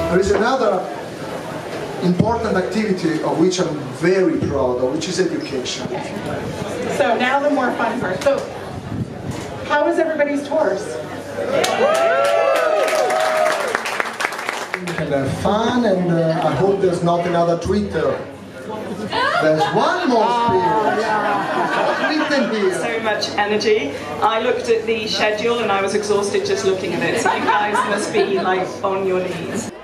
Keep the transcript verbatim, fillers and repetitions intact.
There is another important activity of which I'm very proud of, which is education. So now the more fun part. So, how was everybody's tours? And they're fun, and uh, I hope there's not another Twitter. There's one more spirit written here. So much energy. I looked at the schedule and I was exhausted just looking at it. So you guys must be like on your knees.